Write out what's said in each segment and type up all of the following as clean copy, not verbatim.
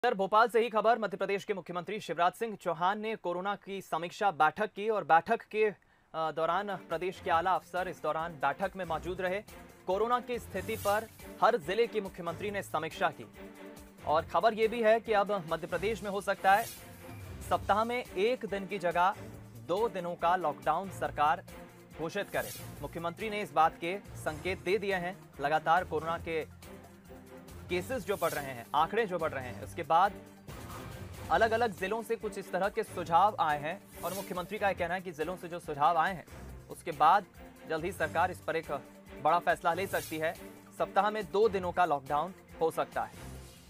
Sir, Bhopal से ही खबर। मध्य प्रदेश के मुख्यमंत्री शिवराज सिंह चौहान ने कोरोना की समीक्षा बैठक की और बैठक के दौरान प्रदेश के आला अफसर इस दौरान बैठक में मौजूद रहे। कोरोना की स्थिति पर हर जिले के मुख्यमंत्री ने समीक्षा की और खबर यह भी है कि अब मध्य प्रदेश में हो सकता है सप्ताह में 1 दिन की जगह 2 दिनों का लॉकडाउन सरकार घोषित करे। मुख्यमंत्री ने इस बात के संकेत दे दिए हैं। लगातार कोरोना के केसेस जो बढ़ रहे हैं, आंकड़े जो बढ़ रहे हैं, उसके बाद अलग अलग जिलों से कुछ इस तरह के सुझाव आए हैं और मुख्यमंत्री का यह कहना है कि जिलों से जो सुझाव आए हैं उसके बाद जल्द ही सरकार इस पर एक बड़ा फैसला ले सकती है। सप्ताह में 2 दिनों का लॉकडाउन हो सकता है।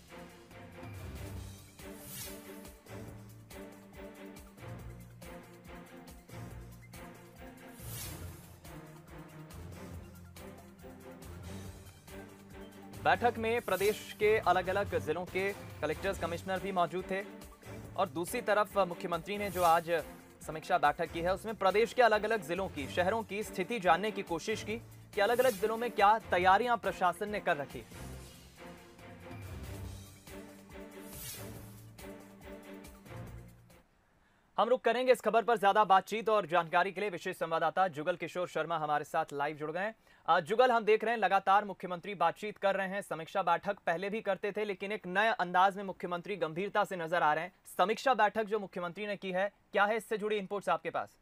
बैठक में प्रदेश के अलग अलग जिलों के कलेक्टर्स, कमिश्नर भी मौजूद थे और दूसरी तरफ मुख्यमंत्री ने जो आज समीक्षा बैठक की है उसमें प्रदेश के अलग अलग जिलों की, शहरों की स्थिति जानने की कोशिश की कि अलग अलग जिलों में क्या तैयारियां प्रशासन ने कर रखी। हम रुक करेंगे इस खबर पर। ज्यादा बातचीत और जानकारी के लिए विशेष संवाददाता जुगल किशोर शर्मा हमारे साथ लाइव जुड़ गए हैं। जुगल, हम देख रहे हैं लगातार मुख्यमंत्री बातचीत कर रहे हैं। समीक्षा बैठक पहले भी करते थे लेकिन एक नए अंदाज में मुख्यमंत्री गंभीरता से नजर आ रहे हैं। समीक्षा बैठक जो मुख्यमंत्री ने की है, क्या है इससे जुड़ी इनपुट्स आपके पास?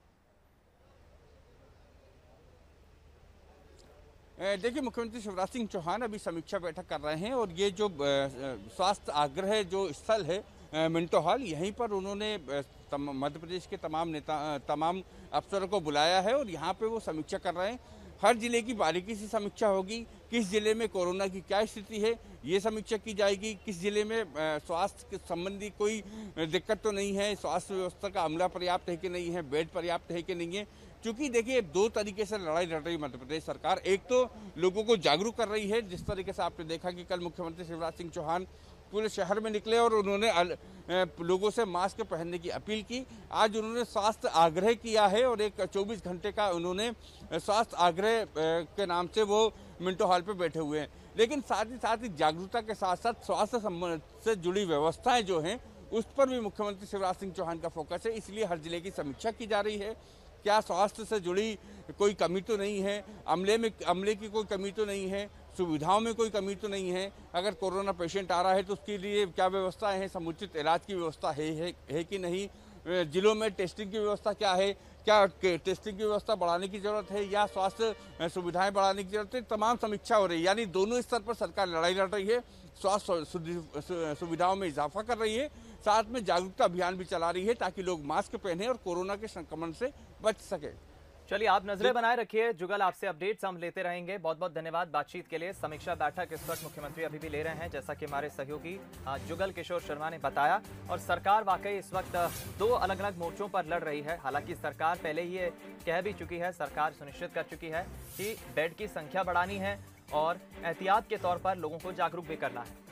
देखिए, मुख्यमंत्री शिवराज सिंह चौहान अभी समीक्षा बैठक कर रहे हैं और ये जो स्वास्थ्य आग्रह जो स्थल है मिंटो हॉल, यहीं पर उन्होंने मध्य प्रदेश के तमाम अफसरों को बुलाया है और यहाँ पे वो समीक्षा कर रहे हैं। हर जिले की बारीकी से समीक्षा होगी। किस जिले में कोरोना की क्या स्थिति है ये समीक्षा की जाएगी। किस जिले में स्वास्थ्य के संबंधी कोई दिक्कत तो नहीं है, स्वास्थ्य व्यवस्था का अमला पर्याप्त है कि नहीं है, बेड पर्याप्त है कि नहीं है। क्योंकि देखिए, 2 तरीके से लड़ाई लड़ रही मध्य प्रदेश सरकार। एक तो लोगों को जागरूक कर रही है, जिस तरीके से आपने देखा कि कल मुख्यमंत्री शिवराज सिंह चौहान पूरे शहर में निकले और उन्होंने लोगों से मास्क पहनने की अपील की। आज उन्होंने स्वास्थ्य आग्रह किया है और एक 24 घंटे का उन्होंने स्वास्थ्य आग्रह के नाम से वो मिंटो हॉल पे बैठे हुए हैं। लेकिन साथ ही जागरूकता के साथ साथ स्वास्थ्य संबंध से जुड़ी व्यवस्थाएं जो हैं उस पर भी मुख्यमंत्री शिवराज सिंह चौहान का फोकस है। इसलिए हर जिले की समीक्षा की जा रही है। क्या स्वास्थ्य से जुड़ी कोई कमी तो नहीं है, अमले की कोई कमी तो नहीं है, सुविधाओं में कोई कमी तो नहीं है। अगर कोरोना पेशेंट आ रहा है तो उसके लिए क्या व्यवस्थाएं हैं, समुचित इलाज की व्यवस्था है कि नहीं, जिलों में टेस्टिंग की व्यवस्था क्या है, क्या टेस्टिंग की व्यवस्था बढ़ाने की जरूरत है या स्वास्थ्य सुविधाएं बढ़ाने की जरूरत है। तमाम समीक्षा हो रही है। यानी दोनों स्तर पर सरकार लड़ाई लड़ रही है। स्वास्थ्य सुविधाओं में इजाफा कर रही है, साथ में जागरूकता अभियान भी चला रही है ताकि लोग मास्क पहने और कोरोना के संक्रमण से बच सके। चलिए, आप नजरें बनाए रखिए। जुगल, आपसे अपडेट्स हम लेते रहेंगे। बहुत बहुत धन्यवाद बातचीत के लिए। समीक्षा बैठक इस वक्त मुख्यमंत्री अभी भी ले रहे हैं, जैसा कि हमारे सहयोगी जुगल किशोर शर्मा ने बताया। और सरकार वाकई इस वक्त 2 अलग अलग मोर्चों पर लड़ रही है। हालांकि सरकार पहले ही ये कह भी चुकी है, सरकार सुनिश्चित कर चुकी है कि बेड की संख्या बढ़ानी है और एहतियात के तौर पर लोगों को जागरूक भी करना है।